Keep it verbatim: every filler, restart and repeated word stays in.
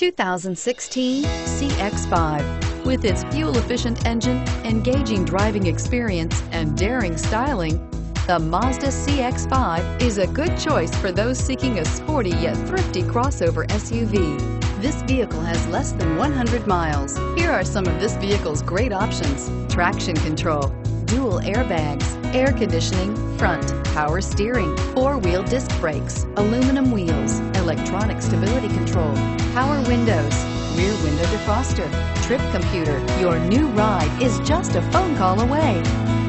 two thousand sixteen C X five. With its fuel-efficient engine, engaging driving experience, and daring styling, the Mazda C X five is a good choice for those seeking a sporty yet thrifty crossover S U V. This vehicle has less than one hundred miles. Here are some of this vehicle's great options: traction control, dual airbags, air conditioning, front, power steering, four-wheel disc brakes, aluminum wheels, electronic stability control, power windows, rear window defroster, trip computer. Your new ride is just a phone call away.